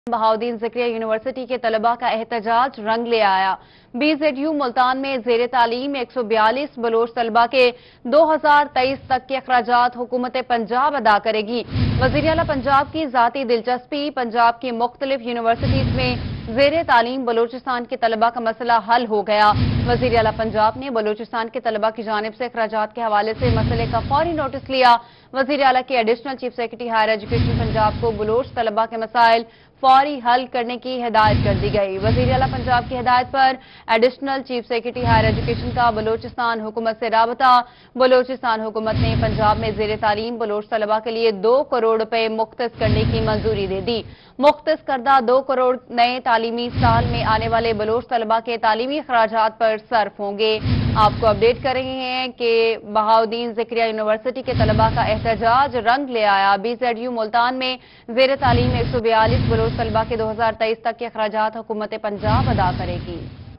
Bahauddin Zakaria university के तलबा का एहतजाज रंग ले आया। BZU मुल्तान में ज़ेर तालीम 142 बलोच तलबा के 2023 तक के अखराजात हुकूमत पंजाब अदा करेगी। वज़ीर आला पंजाब की ज़ाती दिलचस्पी, पंजाब की मुख्तलिफ यूनिवर्सिटीज में ज़ेर तालीम बलोचिस्तान के तलबा का मसला हल हो गया। वज़ीर आला पंजाब ने बलोचिस्तान के तलबा की जानिब से अखराजात के हवाले से मसले का फौरी नोटिस लिया। वज़ीर आला के additional chief secretary higher education Punjab को बलोच तलबा के मसाइल फौरी हल करने की हिदायत कर दी गई। वज़ीर आला पंजाब की हिदायत पर additional chief secretary higher education का बलोचिस्तान हुकूमत से राबता। बलोचिस्तान हुकूमत ने पंजाब में ज़ेर तालीम बलोच तलबा के लिए 2 करोड़ रुपए मुख्तस करने की मंजूरी दे दी। मुख्तस करदा 2 करोड़ नए तालीमी साल में आने वाले बलोच तलबा के तालीमी अखराजात पर सर्फ होंगे। आपको अपडेट कर रहे हैं कि बहाउद्दीन ज़िक्रिया यूनिवर्सिटी के तलबा का एहतजाज रंग ले आया। BZU मुल्तान में ज़ेर तालीम 142 बलोच तलबा के 2023 तक के अखराजात हुकूमत पंजाब अदा करेगी।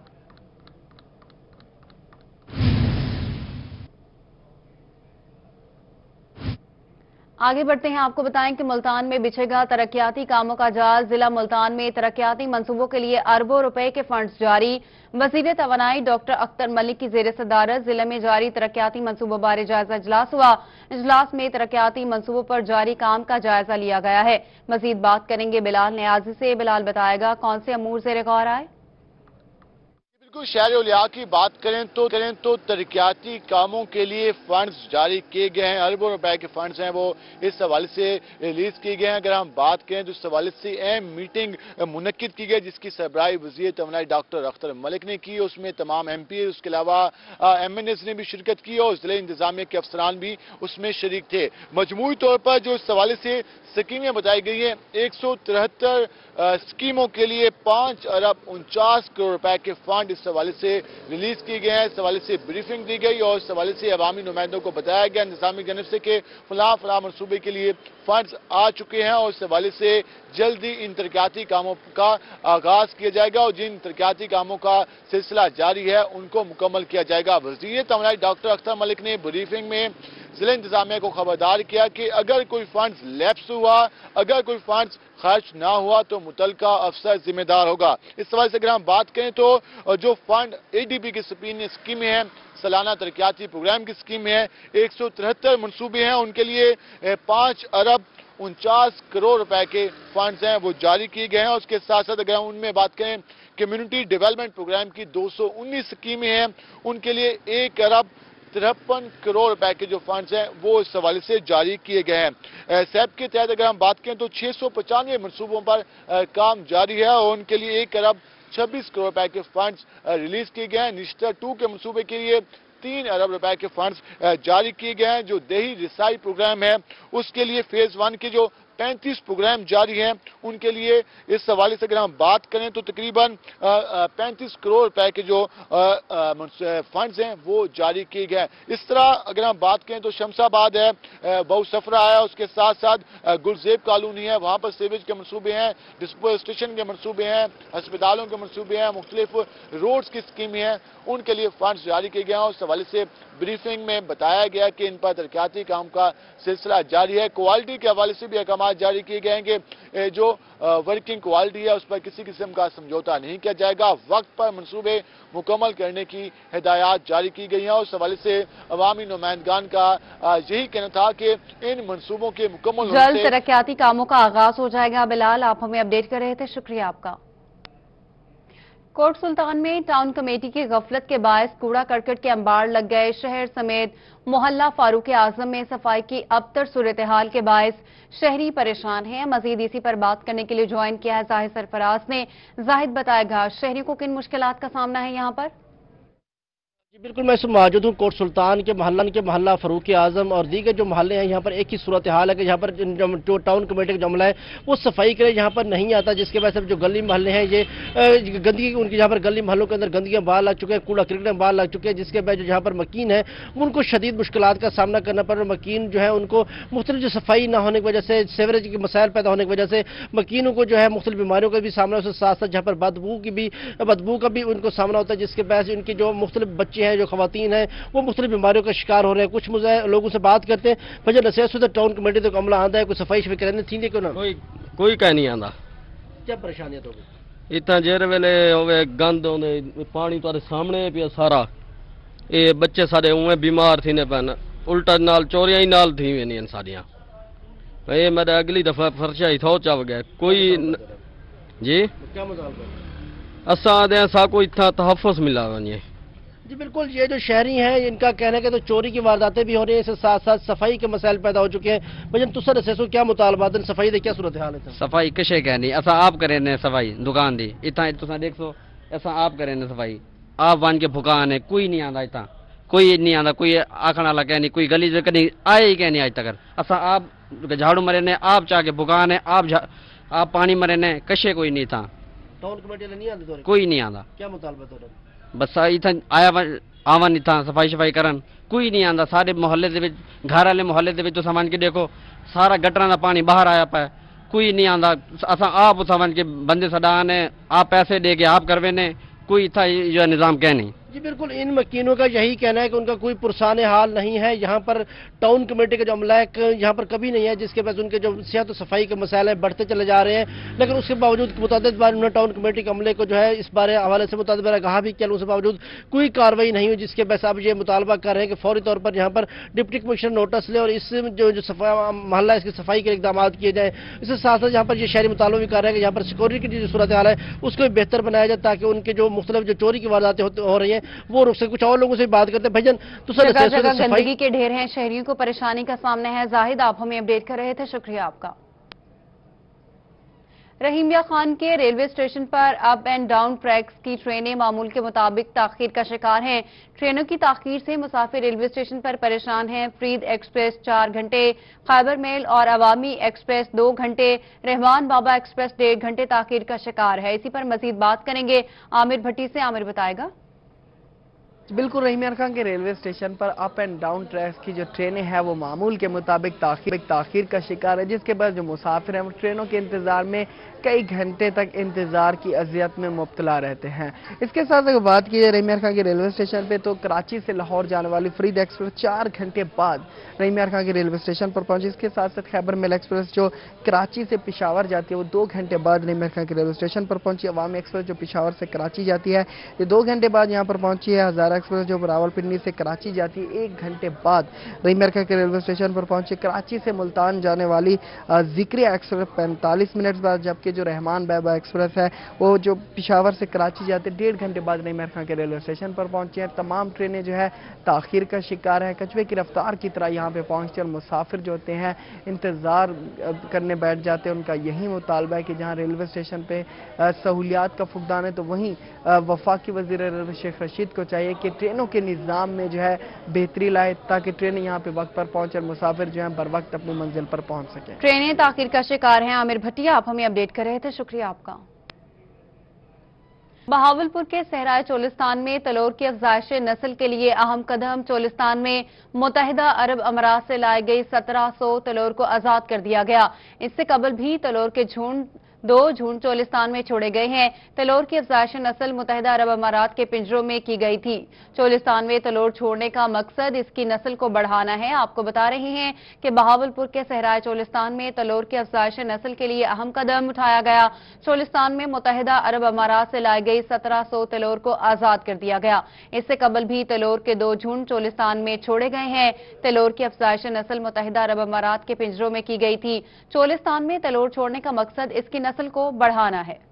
आगे बढ़ते हैं, आपको बताएं कि मुल्तान में बिछेगा तरक्याती कामों का जाल। जिला मुल्तान में तरक्याती मंसूबों के लिए अरबों रुपए के फंड्स जारी। वज़ीर तवानाई डॉक्टर अख्तर मलिक की जेर सदारत जिले में जारी तरक्याती मंसूबों बारे जायजा इजलास हुआ। इजलास में तरक्याती मंसूबों पर जारी काम का जायजा लिया गया है। मजीद बात करेंगे बिलाल नियाजी से। बिलाल बताएगा कौन से अमूर ज़ेर गौर आए। बिल्कुल, शहर उलिया की बात करें तो तरक्याती कामों के लिए फंड्स जारी किए गए हैं। अरबों रुपए के फंड्स हैं वो इस हवाले से रिलीज किए गए हैं। अगर हम बात करें तो इस हवाले से अहम मीटिंग मुनक्किद की गई जिसकी सरबराही वज़ीर तवानाई डॉक्टर अख्तर मलिक ने की। उसमें तमाम MP उसके अलावा MNAs ने भी शिरकत की और जिले इंतजामिया के अफसरान भी उसमें शरीक थे। मजमूई तौर पर जो इस हवाले से स्कीमें बताई गई हैं 173 स्कीमों के लिए 5 अरब 49 करोड़ रुपए के फंड इस हवाले से रिलीज किए गए हैं। इस हवाले से ब्रीफिंग दी गई और इस हवाले से अवामी नुमाइंदों को बताया गया इंतजामी जनब से कि फला मनसूबे के लिए फंड्स आ चुके हैं और इस हवाले से जल्दी इन तरक्याती कामों का आगाज किया जाएगा और जिन तरक्याती कामों का सिलसिला जारी है उनको मुकम्मल किया जाएगा। वज़ीर तवानाई डॉक्टर अख्तर मलिक ने ब्रीफिंग में जिला इंतजामिया को खबरदार किया कि अगर कोई फंड्स लैप्स हुआ, अगर कोई फंड्स खर्च ना हुआ तो मुतलका अफसर जिम्मेदार होगा। इस सवाल से अगर हम बात करें तो जो फंड ADB की स्कीमें हैं, सालाना तरक्याती प्रोग्राम की स्कीम है, 173 मनसूबे हैं, उनके लिए 5 अरब 49 करोड़ रुपए के फंड्स हैं वो जारी किए गए हैं। उसके साथ साथ अगर हम उनमें बात करें कम्युनिटी डेवलपमेंट प्रोग्राम की 219 स्कीमें हैं, उनके लिए 1 अरब 53 करोड़ रुपए के जो फंड्स हैं वो इस हवाले से जारी किए गए हैं। SAP के तहत अगर हम बात करें तो 695 मनसूबों पर काम जारी है और उनके लिए 1 अरब 26 करोड़ रुपए के फंड्स रिलीज किए गए हैं। निश्तर 2 के मनसूबे के लिए 3 अरब रुपए के फंड्स जारी किए गए हैं। जो देही रिसाई प्रोग्राम है उसके लिए फेज 1 के जो 35 प्रोग्राम जारी हैं उनके लिए इस हवाले से अगर हम बात करें तो तकरीबन 35 करोड़ रुपए के जो फंड्स हैं वो जारी किए गए हैं। इस तरह अगर हम बात करें तो शमशाबाद है, बहुसफरा है, उसके साथ साथ गुलजेब कॉलोनी है, वहां पर सीवेज के मनसूबे हैं, डिस्पोजल स्टेशन के मनसूबे हैं, अस्पतालों के मनसूबे हैं, मुख्तलिफ रोड्स की स्कीमें हैं, उनके लिए फंड्स जारी किए गए हैं। उस हवाले से ब्रीफिंग में बताया गया कि इन पर तरक्याती काम का सिलसिला जारी है। क्वालिटी के हवाले से भी अहकाम जारी किए गए हैं कि जो वर्किंग क्वालिटी है उस पर किसी किस्म का समझौता नहीं किया जाएगा। वक्त पर मनसूबे मुकम्मल करने की हिदायत जारी की गई हैं और उस हवाले से अवामी नुमाइंदगान का यही कहना था कि इन मनसूबों के मुकम्मल जल्द तरक्याती कामों का आगाज हो जाएगा। बिलाल, आप हमें अपडेट कर रहे थे, शुक्रिया आपका। कोट सुल्तान में टाउन कमेटी की गफलत के बायस कूड़ा करकट के अंबार लग गए। शहर समेत मोहल्ला फारूक आजम में सफाई की अबतर सूरत हाल के बायस शहरी परेशान हैं। मजीद इसी पर बात करने के लिए ज्वाइन किया है जाहिद सरफराज ने। जाहिद बताएगा शहरियों को किन मुश्किलात का सामना है यहाँ पर। जी बिल्कुल, मैं मौजूद हूँ कोट सुल्तान के मोहल्ला फारूक आजम और दीगर जो मोहल्ले हैं यहाँ पर एक ही सूरत हाल है कि यहाँ पर जो टाउन कमेटी का जो अमला है वो सफाई करे यहाँ पर नहीं आता, जिसके वजह से जो गली मोहल्ले हैं ये गंदगी उनकी यहाँ पर गली मोहल्लों के अंदर गंदगियाँ बाहर लग चुके हैं, कूड़ा क्रिकेट बाहर लग चुके हैं, जिसके वजह जो यहाँ पर मकीन है उनको शदीद मुश्किलात का सामना करना पड़ रहा है। मकीन जो है उनको मुख्तलिफ जो सफाई ना होने की वजह से, सेवरेज के मसाइल पैदा होने की वजह से मकीनों को जो है मुख्तलिफ बीमारियों का भी सामना, उसके साथ साथ यहाँ पर बदबू का भी उनको सामना होता है, जिसके वजह से उनकी जो मुख्तलिफ बच्चे हैं, जो खवातीन हैं, वो मुख्तलिफ बीमारियों का शिकार हो रहे हैं। कुछ लोगों से बात करते हैं, वजह नसीहत टाउन कमेटी तो अमला आंदा है, कोई सफाई शफाई करने थी क्यों ना कोई कह नहीं आंदा کیا پریشانیاں ہوگی؟ اتنا جیر ویلے ہوئے گند ہونے پانی تو سامنے پیا سارا یہ بچے سارے اوے بیمار تھی نے پہن الٹا نال چوریاں ہی نال تھی وینی ساریاں یہ میرا اگلی دفعہ فرشا ہی تھو چاو گیا کوئی جی کیا مطالبہ؟ اساں دے سا کوئی اتنا تحفظ ملا ونی جی بالکل، یہ جو شہری ہیں ان کا کہنا ہے کہ تو چوری کی وارداتیں بھی ہو رہی ہیں، اس کے ساتھ ساتھ صفائی کے مسائل پیدا ہو چکے ہیں۔ بھجن تسر سو کیا مطالبات ہیں صفائی دے کیا صورتحال ہے؟ صفائی کشے کہنی اسا آپ کرے نے صفائی دکان دی اتنا تساں دیکھ سو اسا آپ کرے نے صفائی آپ وان کے بھکان ہے کوئی نہیں آندا اتنا کوئی نہیں آندا کوئی آکھن والا کہنی کوئی گلی سے کدی آئے ہی کہنی آج تک اسا آپ جھاڑو مرے نے آپ چاہ کے بھکان ہے آپ پانی مرے نے کشے کوئی نہیں تھا ٹاؤن کمیٹی نہیں آندی تو کوئی نہیں آندا کیا مطالبہ تو بس اتنا آیا آون نہیں تھا صفائی شفائی کرن کوئی نہیں آندا سارے محلے دے وچ گھر والے محلے دے وچ تو سمجھ کے دیکھو سارا گٹراں دا پانی باہر آیا پا کوئی نہیں آندا اساں آپ سمجھ کے بندے سڈا نے آپ پیسے دے کے آپ کروے نے کوئی تھا یہ نظام کہ نہیں جی بالکل، ان مکینوں کا یہی کہنا ہے کہ ان کا کوئی پرسان حال نہیں ہے۔ یہاں پر ٹاؤن کمیٹی کا جو عملہ ہے یہاں پر کبھی نہیں ہے، جس کے بعد ان کے جو صحت و صفائی کے مسائل ہیں بڑھتے چلے جا رہے ہیں، لیکن اس کے باوجود متعدد بار انہوں نے ٹاؤن کمیٹی کے عملے کو جو ہے اس بارے حوالے سے متعدد بار کہا بھی کیا، اس کے باوجود کوئی کارروائی نہیں ہوئی، جس کے بعد اب یہ مطالبہ کر رہے ہیں کہ فوری طور پر یہاں پر ڈپٹی کمشنر نوٹس لے اور اس جو محلہ اس کی صفائی کے اقدامات کیے جائیں۔ اس کے ساتھ ساتھ یہاں پر یہ شہری مطالبہ بھی کر رہے ہیں کہ یہاں پر سیکورٹی کی جو صورتحال ہے اس کو بہتر بنایا جائے تاکہ ان کے جو مختلف جو چوری کی وارداتیں ہو رہی ہیں وہ رک سکے۔ کچھ اور لوگوں سے بات کرتے ہیں۔ بھجن تو سر جگہ جگہ گندگی کے ڈھیر ہیں، شہریوں کو پریشانی کا سامنا ہے۔ زاہد آپ ہمیں اپڈیٹ کر رہے تھے، شکریہ آپ کا۔ رحیمیہ خان کے ریلوے اسٹیشن پر اپ اینڈ ڈاؤن ٹریکس کی ٹرینیں معمول کے مطابق تاخیر کا شکار ہیں۔ ٹرینوں کی تاخیر سے مسافر ریلوے اسٹیشن پر پریشان ہیں۔ فرید ایکسپریس 4 گھنٹے، خیبر میل اور عوامی ایکسپریس 2 گھنٹے، رحمان بابا ایکسپریس 1.5 گھنٹے تاخیر کا شکار ہے۔ اسی پر مزید بات کریں گے عامر بھٹی سے۔ عامر بتائے گا۔ بالکل، رحیمیہ خان کے ریلوے اسٹیشن پر اپ اینڈ ڈاؤن ٹریکس کی جو ٹرینیں ہیں وہ معمول کے مطابق تاخیر کا شکار ہے، جس کے بعد جو مسافر ہیں وہ ٹرینوں کے انتظار میں کئی گھنٹے تک انتظار کی اذیت میں مبتلا رہتے ہیں۔ اس کے ساتھ اگر بات کی جائے رحیمیہ خان کے ریلوے اسٹیشن پہ تو کراچی سے لاہور جانے والی فرید ایکسپریس 4 گھنٹے بعد رحیمیہ خان کے ریلوے اسٹیشن پر پہنچی۔ اس کے ساتھ ساتھ خیبر میل ایکسپریس جو کراچی سے پشاور جاتی ہے وہ 2 گھنٹے بعد رحیمیہ خان کے ریلوے اسٹیشن پر پہنچی۔ عوامی ایکسپریس جو پشاور سے کراچی جاتی ہے یہ 2 گھنٹے بعد یہاں پر پہنچی ہے۔ ہزارہ ایکسپریس جو راولپنڈی سے کراچی جاتی ہے 1 گھنٹے بعد رحیمیہ خان کے ریلوے اسٹیشن پر پہنچی۔ کراچی سے ملتان جانے والی ذکریہ ایکسپریس 45 منٹ بعد، جبکہ جو رحمان بابا ایکسپریس ہے وہ جو پشاور سے کراچی جاتے 1.5 گھنٹے بعد رحیمیہ خان کے ریلوے اسٹیشن پر پہنچی ہیں۔ تمام ٹرینیں جو ہے تاخیر کا شکار ہیں، کچھوے کی رفتار کی طرح یہاں پہ پہنچتے اور مسافر جو ہوتے ہیں انتظار کرنے بیٹھ جاتے ہیں۔ ان کا یہی مطالبہ ہے کہ جہاں ریلوے اسٹیشن پہ سہولیات کا فقدان ہے تو وہیں وفاقی وزیر ریلوے شیخ رشید کو چاہیے کہ ٹرینوں کے نظام میں جو ہے بہتری لائے تاکہ ٹرینیں یہاں پہ وقت پر پہنچے اور مسافر جو ہیں بر وقت اپنی منزل پر پہنچ سکیں۔ ٹرینیں تاخیر کا شکار ہیں۔ عامر بھٹیا آپ ہمیں اپڈیٹ کر رہے تھے، شکریہ آپ کا۔ بہاولپور کے صحرائے چولستان میں تلور کی افزائش نسل کے لیے اہم قدم۔ چولستان میں متحدہ عرب امارات سے لائے گئی 1700 تلور کو آزاد کر دیا گیا۔ اس سے قبل بھی تلور کے دو جھنڈ چولستان میں چھوڑے گئے ہیں۔ تلور کی افزائش نسل متحدہ عرب امارات کے پنجروں میں کی گئی تھی۔ چولستان میں تلور چھوڑنے کا مقصد اس کی نسل کو بڑھانا ہے۔ آپ کو بتا رہے ہیں کہ بہاولپور کے صحرائے چولستان میں تلور کی افزائش نسل کے لیے اہم قدم اٹھایا گیا۔ چولستان میں متحدہ عرب امارات سے لائی گئی 1700 تلور کو آزاد کر دیا گیا۔ اس سے قبل بھی تلور کے 2 جھنڈ چولستان میں چھوڑے گئے ہیں۔ تلور کی افزائش نسل متحدہ عرب امارات کے پنجروں میں کی گئی تھی۔ چولستان میں تلور چھوڑنے کا مقصد اس کی نسل کو بڑھانا ہے۔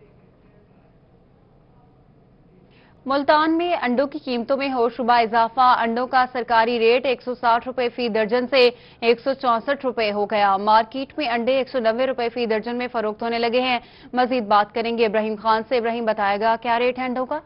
ملتان میں انڈوں کی قیمتوں میں ہوشربا اضافہ۔ انڈوں کا سرکاری ریٹ 160 روپے فی درجن سے 164 روپے ہو گیا۔ مارکیٹ میں انڈے 190 روپے فی درجن میں فروخت ہونے لگے ہیں۔ مزید بات کریں گے ابراہیم خان سے۔ ابراہیم بتائے گا کیا ریٹ ہے انڈوں کا؟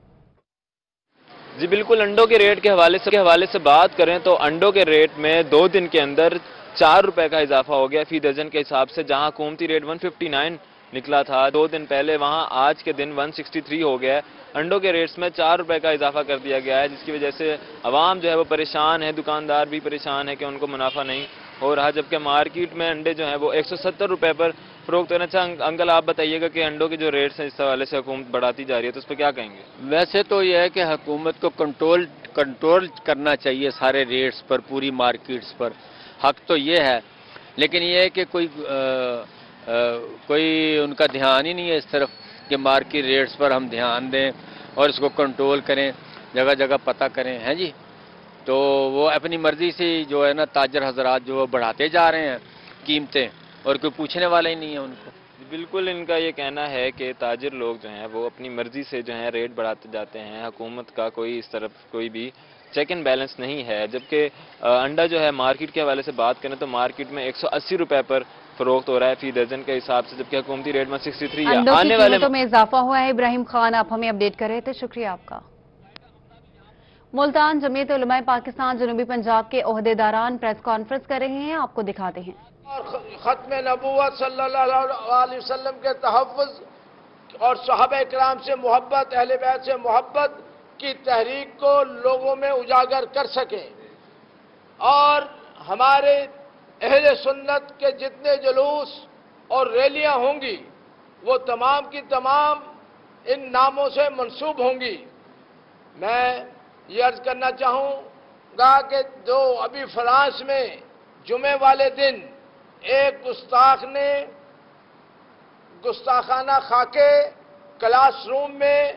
جی بالکل، انڈوں کے ریٹ کے حوالے سے بات کریں تو انڈوں کے ریٹ میں 2 دن کے اندر 4 روپے کا اضافہ ہو گیا فی درجن کے حساب سے۔ جہاں حکومتی ریٹ 159 نکلا تھا 2 دن پہلے، وہاں آج کے دن 163 ہو گیا ہے۔ انڈوں کے ریٹس میں 4 روپے کا اضافہ کر دیا گیا ہے، جس کی وجہ سے عوام جو ہے وہ پریشان ہے، دکاندار بھی پریشان ہے کہ ان کو منافع نہیں ہو رہا، جبکہ مارکیٹ میں انڈے جو ہیں وہ 170 روپے پر فروخت ہونا چاہیے۔ انکل آپ بتائیے گا کہ انڈوں کے جو ریٹس ہیں اس حوالے سے حکومت بڑھاتی جا رہی ہے تو اس پہ کیا کہیں گے؟ ویسے تو یہ ہے کہ حکومت کو کنٹرول کرنا چاہیے سارے ریٹس پر، پوری مارکیٹس پر، حق تو یہ ہے، لیکن یہ ہے کہ کوئی कोई उनका ध्यान ही नहीं है इस तरफ कि मार्केट रेट्स पर हम ध्यान दें और इसको कंट्रोल करें, जगह जगह पता करें, हैं जी। तो वो अपनी मर्जी से जो है ना ताजर हजरात जो बढ़ाते जा रहे हैं कीमतें, और कोई पूछने वाला ही नहीं है उनको। बिल्कुल इनका ये कहना है कि ताजिर लोग जो हैं वो अपनी मर्जी से जो है रेट बढ़ाते जाते हैं, हुकूमत का कोई इस तरफ कोई भी चेक एंड बैलेंस नहीं है। जबकि अंडा जो है मार्केट के हवाले से बात करें तो मार्केट में 180 रुपए पर फरोख्त हो रहा है फी दर्जन के हिसाब से, जबकि हुकूमती रेट में 63 है। आने वाले कीमतों में इजाफा हुआ है। इब्राहिम खान, आप हमें अपडेट कर रहे थे, शुक्रिया आपका। मुल्तान जमीयत उलमाए पाकिस्तान जनूबी पंजाब के ओहदेदारान प्रेस कॉन्फ्रेंस कर रहे हैं, आपको दिखाते हैं। और खत्म नबूवत सल्लल्लाहु अलैहि वसल्लम के तहफ़्फ़ुज़ और सहाबा किराम से मोहब्बत, अहले बैत से मोहब्बत की तहरीक को लोगों में उजागर कर सकें, और हमारे अहले सुन्नत के जितने जुलूस और रैलियां होंगी वो तमाम की तमाम इन नामों से मंसूब होंगी। मैं ये अर्ज करना चाहूँगा कि जो अभी फ्रांस में जुमे वाले दिन एक गुस्ताख ने गुस्ताखाना खाके क्लास रूम में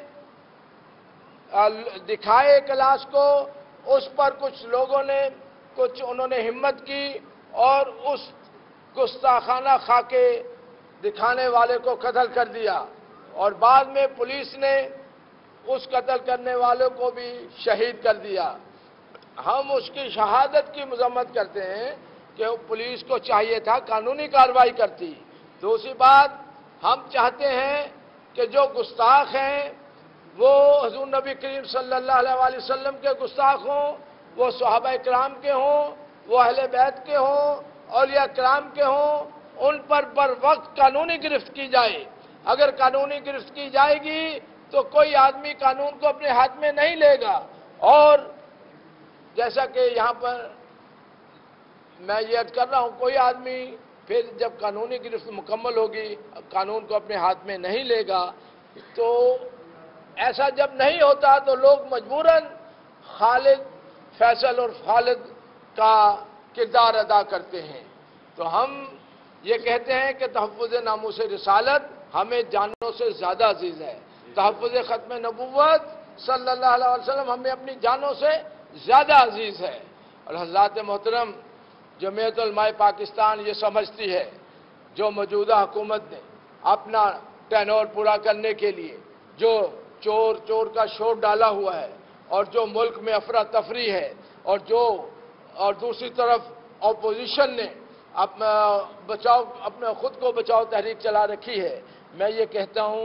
दिखाए क्लास को, उस पर कुछ लोगों ने उन्होंने हिम्मत की और उस गुस्ताखाना खाके दिखाने वाले को कत्ल कर दिया, और बाद में पुलिस ने उस कत्ल करने वालों को भी शहीद कर दिया। हम उसकी शहादत की मजम्मत करते हैं कि पुलिस को चाहिए था कानूनी कार्रवाई करती। दूसरी बात, हम चाहते हैं कि जो गुस्ताख हैं वो हुजूर नबी करीम सल्लल्लाहु अलैहि वसल्लम के गुस्ताख हों, वो सहाबा किराम के हों, वो अहले बैत के हों, औलिया किराम के हों, उन पर वक्त कानूनी गिरफ्त की जाए। अगर कानूनी गिरफ्त की जाएगी तो कोई आदमी कानून को अपने हाथ में नहीं लेगा, और जैसा कि यहाँ पर मैं ये अर्ज कर रहा हूँ, कोई आदमी फिर जब कानूनी गिरफ्त मुकम्मल होगी कानून को अपने हाथ में नहीं लेगा। तो ऐसा जब नहीं होता तो लोग मजबूरन खालिद, फैसल और खालिद का किरदार अदा करते हैं। तो हम ये कहते हैं कि तहफ़्फ़ुज़ नामूस रिसालत हमें जानों से ज़्यादा अजीज़ है। तहफ़्फ़ुज़ ख़त्म नबूवत सल्लल्लाहु अलैहि वसल्लम हमें अपनी जानों से ज़्यादा अजीज़ है। और हज़रात मोहतरम, जमीयत उलमाए पाकिस्तान ये समझती है जो मौजूदा हुकूमत ने अपना टेनोर पूरा करने के लिए जो चोर का शोर डाला हुआ है, और जो मुल्क में अफरा तफरी है, और दूसरी तरफ अपोजिशन ने अपने खुद को बचाओ तहरीक चला रखी है। मैं ये कहता हूँ,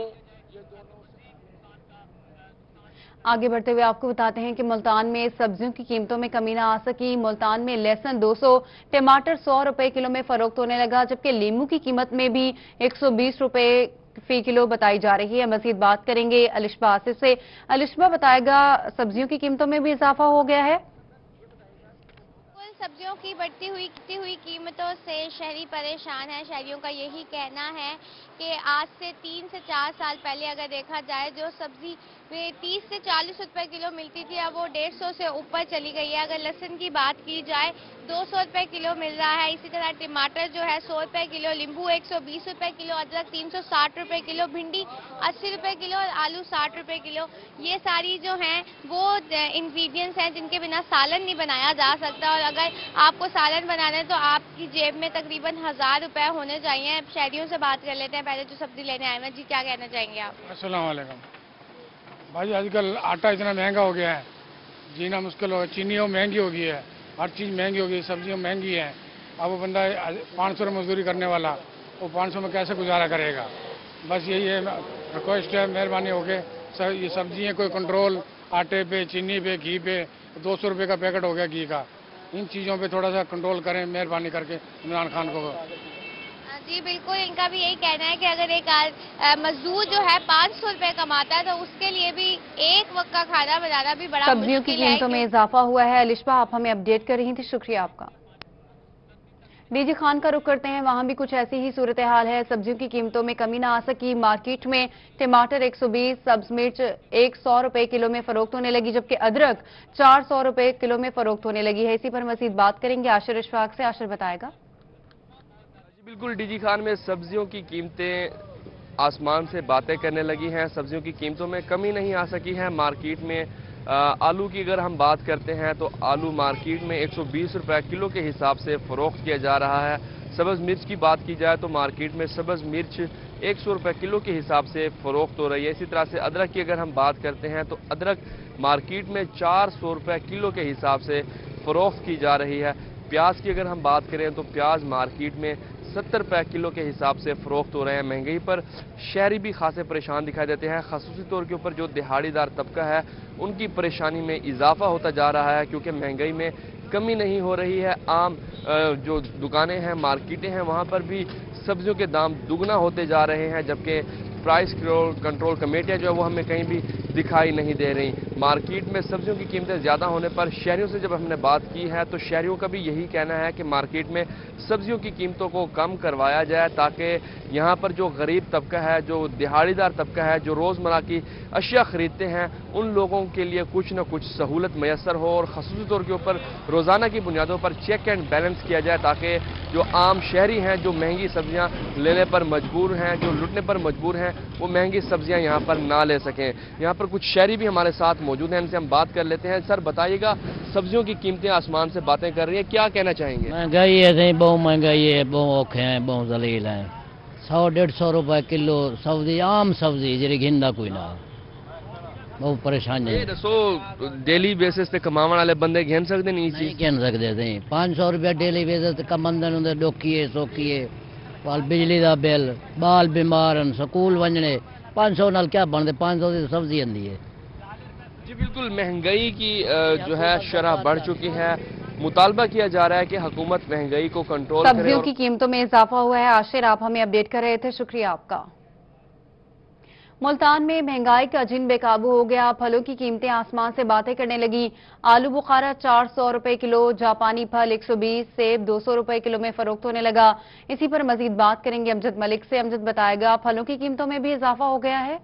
आगे बढ़ते हुए आपको बताते हैं कि मुल्तान में सब्जियों की कीमतों में कमी न आ सकी। मुल्तान में लहसुन 200, टमाटर 100 रुपए किलो में फरोख्त होने लगा, जबकि लीमू की कीमत में भी 120 रुपए फी किलो बताई जा रही है। मजीद बात करेंगे अलिशबा आसिफ से। अलिशबा, बताएगा सब्जियों की कीमतों में भी इजाफा हो गया है? सब्जियों की बढ़ती हुई कीमतों से शहरी परेशान है। शहरियों का यही कहना है कि आज से 3 से 4 साल पहले अगर देखा जाए जो सब्जी 30 से 40 रुपए किलो मिलती थी, अब वो 150 से ऊपर चली गई है। अगर लहसुन की बात की जाए 200 रुपए किलो मिल रहा है। इसी तरह टमाटर जो है 100 रुपए किलो, नींबू 120 रुपए किलो, अदरक 360 रुपए किलो, भिंडी 80 रुपए किलो और आलू 60 रुपए किलो। ये सारी जो हैं वो इंग्रेडिएंट्स हैं जिनके बिना सालन नहीं बनाया जा सकता, और अगर आपको सालन बनाना है तो आपकी जेब में तकरीबन 1000 रुपए होने चाहिए। शहरियों से बात कर लेते हैं, पहले जो सब्जी लेने आए हैं। जी, क्या कहना चाहेंगे आप? अस्सलाम वालेकुम भाई, आजकल आटा इतना महंगा हो गया है, जीना मुश्किल हो गया, चीनी महंगी हो गई है, हर चीज़ महंगी हो गई, सब्जियाँ महंगी हैं। अब वो बंदा 500 में मजदूरी करने वाला वो 500 में कैसे गुजारा करेगा? बस यही है, रिक्वेस्ट है, मेहरबानी हो के ये सब्जियाँ कोई कंट्रोल, आटे पे, चीनी पे, घी पे 200 रुपये का पैकेट हो गया घी का, इन चीज़ों पे थोड़ा सा कंट्रोल करें मेहरबानी करके इमरान खान को। जी बिल्कुल, इनका भी यही कहना है कि अगर एक मजदूर जो है 500 रुपए कमाता है तो उसके लिए भी एक वक्त का खाना बनाना भी बड़ा मुश्किल है। सब्जियों की कीमतों में इजाफा हुआ है। अलिशबा, आप हमें अपडेट कर रही थी, शुक्रिया आपका। डीजी खान का रुख करते हैं, वहां भी कुछ ऐसी ही सूरत हाल है। सब्जियों की कीमतों में कमी ना आ सकी। मार्केट में टमाटर 120, सब्ज मिर्च 100 रुपए किलो में फरोख्त होने लगी, जबकि अदरक 400 रुपए किलो में फरोख्त होने लगी है। इसी पर मजीद बात करेंगे आशिर इशफाक से। आशिर, बताएगा। بالکل ڈی جی خان میں سبزیوں کی قیمتیں آسمان سے باتیں کرنے لگی ہیں. سبزیوں کی قیمتوں میں کمی نہیں آ سکی ہے. مارکیٹ میں آلو کی اگر ہم بات کرتے ہیں تو آلو مارکیٹ میں 120 روپے کلو کے حساب سے فروخت کیا جا رہا ہے. سبز مرچ کی بات کی جائے تو مارکیٹ میں سبز مرچ 100 روپے کلو کے حساب سے فروخت ہو رہی ہے. اسی طرح سے ادرک کی اگر ہم بات کرتے ہیں تو ادرک مارکیٹ میں 400 روپے کلو کے حساب سے فروخت کی جا رہی ہے. پیاز کی اگر ہم بات کریں تو پیاز مارکیٹ میں 70 روپے کلو کے حساب سے فروخت ہو رہے ہیں. مہنگائی پر شہری بھی خاصے پریشان دکھائی دیتے ہیں. خصوصی طور کے اوپر جو دہاڑی دار طبقہ ہے ان کی پریشانی میں اضافہ ہوتا جا رہا ہے کیونکہ مہنگائی میں کمی نہیں ہو رہی ہے. عام جو دکانیں ہیں مارکیٹیں ہیں وہاں پر بھی سبزیوں کے دام دگنا ہوتے جا رہے ہیں جبکہ پرائس کنٹرول کمیٹیاں جو ہے وہ ہمیں کہیں بھی دکھائی نہیں دے رہی. مارکیٹ میں سبزیوں کی قیمتیں زیادہ ہونے پر شہریوں سے جب ہم نے بات کی ہے تو شہریوں کا بھی یہی کہنا ہے کہ مارکیٹ میں سبزیوں کی قیمتوں کو کم کروایا جائے تاکہ یہاں پر جو غریب طبقہ ہے, جو دہاڑی دار طبقہ ہے, جو روزمرہ کی اشیاء خریدتے ہیں ان لوگوں کے لیے کچھ نہ کچھ سہولت میسر ہو اور خصوصی طور کے اوپر روزانہ کی بنیادوں پر چیک اینڈ بیلنس کیا جائے تاکہ جو عام شہری ہیں جو مہنگی سبزیاں لینے پر مجبور ہیں, جو لٹنے پر مجبور ہیں, وہ مہنگی سبزیاں یہاں پر نہ لے سکیں. یہاں پر کچھ شہری بھی ہمارے ساتھ موجود ہیں, ان سے ہم بات کر لیتے ہیں. سر بتائیے گا, سبزیوں کی قیمتیں آسمان سے باتیں کر رہی ہیں, کیا کہنا چاہیں گے؟ مہنگائی ہے, بہت مہنگائی ہے, بہت اوکھے ہیں, بہت ذلیل ہیں. 100-150 روپے کلو سبزی, عام سبزی جی گھندا کوئی نہ, بہت پریشانی ہے. دسو ڈیلی بیسس تے کماون والے بندے گھن سکتے نہیں چیز گھن سکتے تھے. 500 روپے ڈیلی بیسس تے کمندے ہوں ڈوکیے سوکیے, پال بجلی دا بل, بال بیمار, سکول ونجنے, 500 نال کیا بنتے, 500 کی سبزی آتی ہے. جی بالکل مہنگائی کی جو ہے شرح بڑھ چکی ہے. مطالبہ کیا جا رہا ہے کہ حکومت مہنگائی کو کنٹرول کرے. سبزیوں کی قیمتوں میں اضافہ ہوا ہے. عاشر آپ ہمیں اپڈیٹ کر رہے تھے, شکریہ آپ کا. ملتان میں مہنگائی کا جن بے قابو ہو گیا. پھلوں کی قیمتیں آسمان سے باتیں کرنے لگی. آلو بخارا 400 روپے کلو, جاپانی پھل 120, سیب 200 روپے کلو میں فروخت ہونے لگا. اسی پر مزید بات کریں گے امجد ملک سے. امجد بتائے گا, پھلوں کی قیمتوں میں بھی اضافہ ہو گیا ہے؟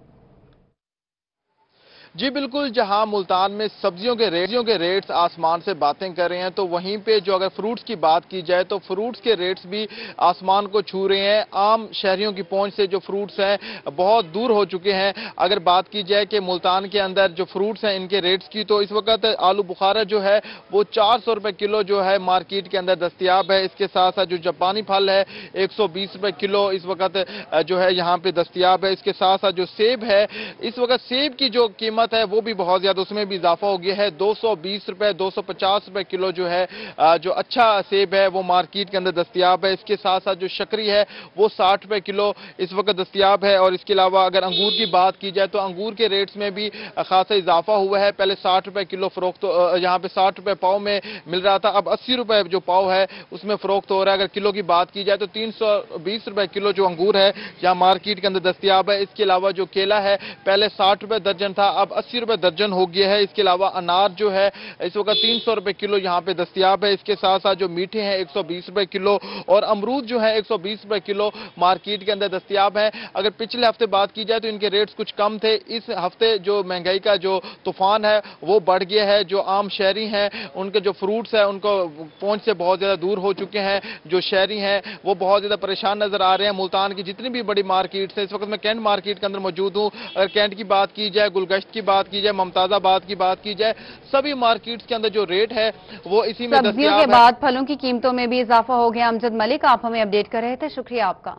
جی بالکل, جہاں ملتان میں سبزیوں کے ریٹس آسمان سے باتیں کر رہے ہیں تو وہیں پہ جو اگر فروٹس کی بات کی جائے تو فروٹس کے ریٹس بھی آسمان کو چھو رہے ہیں. عام شہریوں کی پہنچ سے جو فروٹس ہیں بہت دور ہو چکے ہیں. اگر بات کی جائے کہ ملتان کے اندر جو فروٹس ہیں ان کے ریٹس کی تو اس وقت آلو بخارا جو ہے وہ 400 روپے کلو جو ہے مارکیٹ کے اندر دستیاب ہے. اس کے ساتھ ساتھ جو جاپانی پھل ہے 120 روپے کلو اس وقت جو ہے یہاں پہ دستیاب ہے. اس کے ساتھ ساتھ جو سیب ہے, اس وقت سیب کی جو قیمت ہے وہ بھی بہت زیادہ, اس میں بھی اضافہ ہو گیا ہے. 220 روپے 250 روپے کلو جو ہے جو اچھا سیب ہے وہ مارکیٹ کے اندر دستیاب ہے. اس کے ساتھ ساتھ جو شکری ہے وہ 60 روپے کلو اس وقت دستیاب ہے. اور اس کے علاوہ اگر انگور کی بات کی جائے تو انگور کے ریٹس میں بھی خاصا اضافہ ہوا ہے. پہلے 60 روپے کلو فروخت, یہاں پہ 60 روپے پاؤ میں مل رہا تھا, اب 80 روپے جو پاؤ ہے اس میں فروخت ہو رہا ہے. اگر کلو کی بات کی جائے تو 320 روپے کلو جو انگور ہے یہاں مارکیٹ کے اندر دستیاب ہے. اس کے علاوہ جو کیلا ہے پہلے 60 روپے درجن تھا, اب 80 روپے درجن ہو گیا ہے. اس کے علاوہ انار جو ہے اس وقت 300 روپے کلو یہاں پہ دستیاب ہے. اس کے ساتھ ساتھ جو میٹھے ہیں 120 روپے کلو اور امرود جو ہے 120 روپے کلو مارکیٹ کے اندر دستیاب ہے. اگر پچھلے ہفتے بات کی جائے تو ان کے ریٹس کچھ کم تھے. اس ہفتے جو مہنگائی کا جو طوفان ہے وہ بڑھ گیا ہے. جو عام شہری ہیں ان کے جو فروٹس ہیں ان کو پہنچ سے بہت زیادہ دور ہو چکے ہیں. جو شہری ہیں وہ بہت زیادہ پریشان نظر آ رہے ہیں. ملتان کی جتنی بھی بڑی مارکیٹس ہیں, اس وقت میں کینٹ مارکیٹ کے اندر موجود ہوں. اگر کینٹ کی بات کی جائے, گلگشت کی بات کی جائے, ممتاز آباد کی بات کی جائے, سبھی مارکیٹس کے اندر جو ریٹ ہے وہ اسی میں دستیاب ہے. سبزیوں کے بعد پھلوں کی قیمتوں میں بھی اضافہ ہو گیا. امجد ملک آپ ہمیں اپڈیٹ کر رہے تھے, شکریہ آپ کا.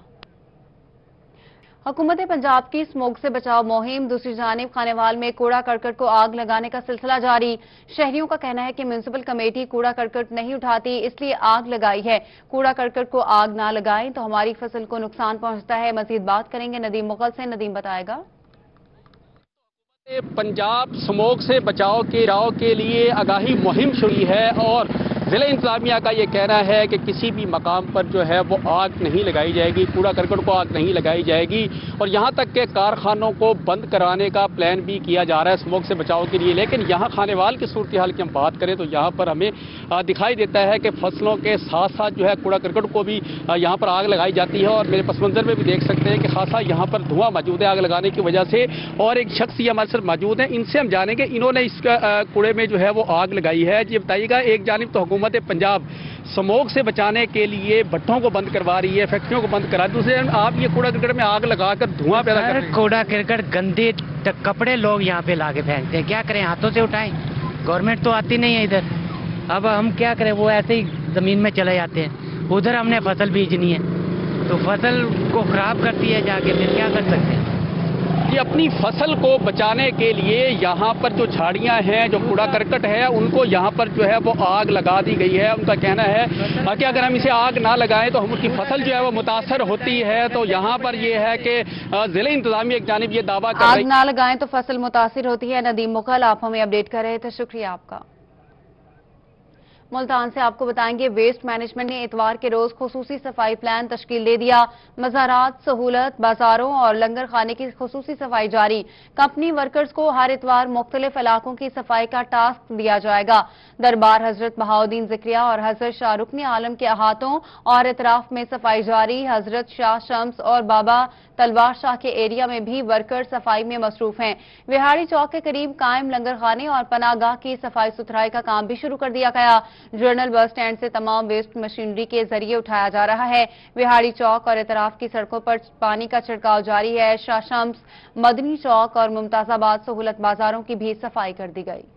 حکومت پنجاب کی اسموگ سے بچاؤ مہم. دوسری جانب خانیوال میں کوڑا کرکٹ کو آگ لگانے کا سلسلہ جاری. شہریوں کا کہنا ہے کہ میونسپل کمیٹی کوڑا کرکٹ نہیں اٹھاتی, اس لیے آگ لگائی ہے. کوڑا کرکٹ کو آگ نہ لگائیں تو ہماری فصل کو نقصان پہنچتا ہے. مزید بات کریں گے ندیم مغل سے. ندیم بتائے گا. پنجاب اسموگ سے بچاؤ کے لیے آگاہی مہم شروع ہے اور ضلع انتظامیہ کا یہ کہنا ہے کہ کسی بھی مقام پر جو ہے وہ آگ نہیں لگائی جائے گی, کوڑا کرکٹ کو آگ نہیں لگائی جائے گی. اور یہاں تک کہ کارخانوں کو بند کرانے کا پلان بھی کیا جا رہا ہے اسموگ سے بچاؤ کے لیے. لیکن یہاں خانیوال کی صورتحال کی ہم بات کریں تو یہاں پر ہمیں دکھائی دیتا ہے کہ فصلوں کے ساتھ ساتھ جو ہے کوڑا کرکٹ کو بھی یہاں پر آگ لگائی جاتی ہے. اور میرے پس منظر میں بھی دیکھ سکتے ہیں کہ خاصا یہاں پر دھواں موجود ہے آگ لگانے کی وجہ سے. اور ایک شخص یہ ہمارے ساتھ موجود ہیں, ان سے ہم جانیں گے انہوں نے اس کوڑے میں جو ہے وہ آگ لگائی ہے. یہ بتائیے گا, ایک جانب تو हुकूमत पंजाब स्मोक से बचाने के लिए भट्टों को बंद करवा रही है, फैक्ट्रियों को बंद करा, दूसरे आप ये कूड़ा करकट में आग लगाकर धुआं पैदा कर रहे हैं। कूड़ा करकट गंदे कपड़े लोग यहाँ पे लाके फेंकते हैं, क्या करें, हाथों से उठाएं, गवर्नमेंट तो आती नहीं है इधर। अब हम क्या करें, वो ऐसे ही जमीन में चले जाते हैं। उधर हमने फसल बीजनी है तो फसल को खराब करती है जाके, फिर क्या कर सकते हैं। कि अपनी फसल को बचाने के लिए यहाँ पर जो झाड़ियाँ हैं, जो कूड़ा करकट है, उनको यहाँ पर जो है वो आग लगा दी गई है। उनका कहना है कि अगर हम इसे आग ना लगाएं तो उनकी फसल जो है वो मुतासर होती है। तो यहाँ पर ये है कि जिले इंतजामिया एक जानिब ये दावा कर रही है, आग ना लगाएं तो फसल मुतासिर होती है। नदीम मुगल आप हमें अपडेट कर रहे थे, शुक्रिया आपका। मुल्तान से आपको बताएंगे, वेस्ट मैनेजमेंट ने इतवार के रोज खुसूसी सफाई प्लान तश्कील दे दिया। मज़ारात, सहूलत, बाजारों और लंगर खाने की खुसूसी सफाई जारी। कंपनी वर्कर्स को हर इतवार मुख्तलिफ इलाकों की सफाई का टास्क दिया जाएगा। दरबार हजरत बहाउद्दीन ज़िक्रिया और हजरत शाह रुकन आलम के अहातों और इतराफ में सफाई जारी। हजरत शाह शम्स और बाबा तलवार शाह के एरिया में भी वर्कर सफाई में मसरूफ हैं। विहाड़ी चौक के करीब कायम लंगर खाने और पनागाह की सफाई सुथराई का काम भी शुरू कर दिया गया। जर्नल बस स्टैंड से तमाम वेस्ट मशीनरी के जरिए उठाया जा रहा है। विहाड़ी चौक और इतराफ की सड़कों पर पानी का छिड़काव जारी है। शाह शम्स, मदनी चौक और मुमताजाबाद सहूलत बाजारों की भी सफाई कर दी गई।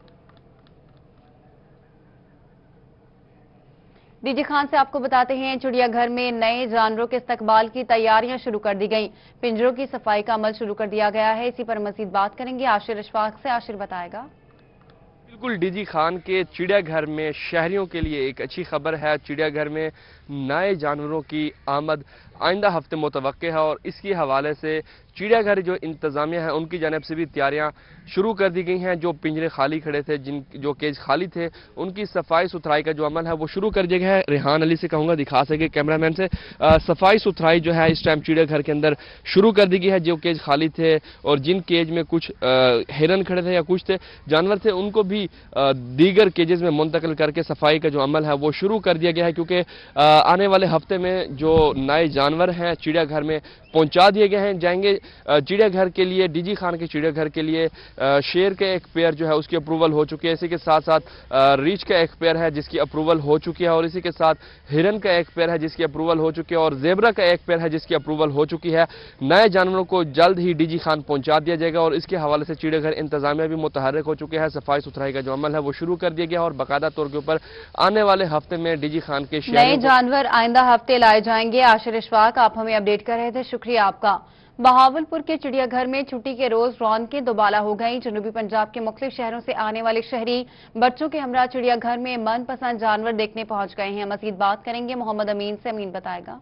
डीजी खान से आपको बताते हैं, चिड़ियाघर में नए जानवरों के इस्तकबाल की तैयारियां शुरू कर दी गई। पिंजरों की सफाई का अमल शुरू कर दिया गया है। इसी पर मजीद बात करेंगे आशिर अशफाक से। आशिर बताएगा। बिल्कुल, डीजी खान के चिड़ियाघर में शहरियों के लिए एक अच्छी खबर है। चिड़ियाघर में नए जानवरों की आमद आइंदा हफ्ते मुतवक्के है और इसके हवाले से चिड़ियाघर जो इंतजामिया है उनकी जानिब से भी तैयारियां शुरू कर दी गई हैं। जो पिंजरे खाली खड़े थे, जो केज खाली थे, उनकी सफाई सुथराई का जो अमल है वो शुरू कर दिया गया है। रेहान अली से कहूँगा दिखा सके कैमरामैन से, सफाई सुथराई जो है इस टाइम चिड़ियाघर के अंदर शुरू कर दी गई है। जो केज खाली थे और जिन केज में कुछ हिरन खड़े थे या कुछ थे जानवर थे, उनको भी दीगर केजेस में मुंतकिल करके सफाई का जो अमल है वो शुरू कर दिया गया है, क्योंकि आने वाले हफ्ते में जो नए जानवर हैं चिड़ियाघर में पहुंचा दिए गए हैं जाएंगे। चिड़ियाघर के लिए, डीजी खान के चिड़ियाघर के लिए शेर का एक पेयर जो है उसकी अप्रूवल हो चुकी है। इसी के साथ साथ रीछ का एक पेयर है जिसकी अप्रूवल हो चुकी है और इसी के साथ हिरन का एक पेयर है जिसकी अप्रूवल हो चुकी है और जेबरा का एक पेयर है जिसकी अप्रूवल हो चुकी है। नए जानवरों को जल्द ही डीजी खान पहुंचा दिया जाएगा और इसके हवाले से चिड़ियाघर इंतजामिया भी मुतहर्रिक हो चुके हैं। सफाई सुथराई का जो अमल है वो शुरू कर दिया गया और बाकायदा तौर के ऊपर आने वाले हफ्ते में डीजी खान के नए जानवर आइंदा हफ्ते लाए जाएंगे। आशिर इशफाक आप हमें अपडेट कर रहे थे, शुक्रिया आपका। बहावलपुर के चिड़ियाघर में छुट्टी के रोज रौनकें दोबाला हो गई। जनूबी पंजाब के मुख्तलिफ शहरों से आने वाले शहरी बच्चों के हमरा चिड़ियाघर में मनपसंद जानवर देखने पहुंच गए हैं। मजीद बात करेंगे मोहम्मद अमीन से। अमीन बताएगा।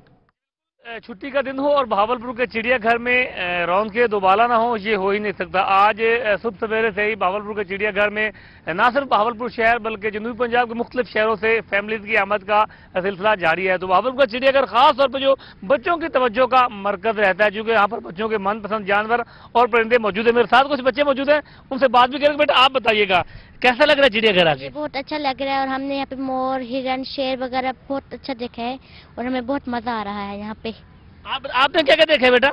छुट्टी का दिन हो और बहावलपुर के चिड़ियाघर में रौनकें दोबाला ना हो, ये हो ही नहीं सकता। आज सुबह सवेरे से ही बहावलपुर के चिड़ियाघर में न सिर्फ बहावलपुर शहर बल्कि जनूबी पंजाब के मुख्तलिफ शहरों से फैमिलीज की आमद का सिलसिला जारी है। तो बहावलपुर का चिड़ियाघर खास तौर पर जो बच्चों की तवज्जो का मरकज रहता है, क्योंकि यहाँ पर बच्चों के मनपसंद जानवर और परिंदे मौजूद है। मेरे साथ कुछ बच्चे मौजूद हैं, उनसे बात भी करेंगे। बेटा आप बताइएगा कैसा लग रहा है चिड़ियाघर आज? बहुत अच्छा लग रहा है और हमने यहाँ पे मोर, हिरन, शेर वगैरह बहुत अच्छा देखा है और हमें बहुत मजा आ रहा है यहाँ पे। आपने क्या क्या देखे बेटा?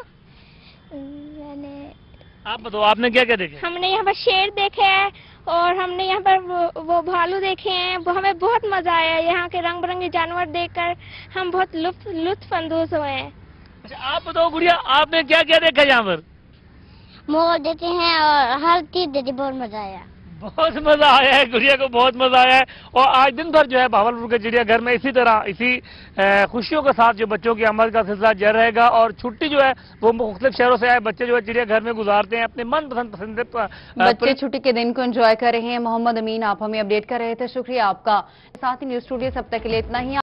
मैंने आप बताओ, आपने क्या क्या देखे? हमने यहाँ पर शेर देखे हैं और हमने यहाँ पर वो भालू देखे हैं। हमें बहुत मजा आया यहाँ के रंग बिरंगे जानवर देखकर। हम बहुत लुत्फ अंदोज हुए हैं। अच्छा आप बताओ गुड़िया, आपने क्या क्या देखा यहाँ पर? मोर देखे हैं और हर चीज देखी, बहुत मजा आया। बहुत मजा आया है, गुड़िया को बहुत मजा आया है। और आज दिन भर जो है बहावलपुर के चिड़ियाघर में इसी तरह इसी खुशियों के साथ जो बच्चों की आमद का सिलसिला जारी रहेगा और छुट्टी जो है वो मुख्तलिफ शहरों से आए बच्चे जो है चिड़ियाघर में गुजारते हैं अपने मनपसंद बच्चे छुट्टी के दिन को एंजॉय कर रहे हैं। मोहम्मद अमीन आप हमें अपडेट कर रहे थे, शुक्रिया आपका। साथ ही न्यूज स्टूडियो सब तक के लिए इतना ही।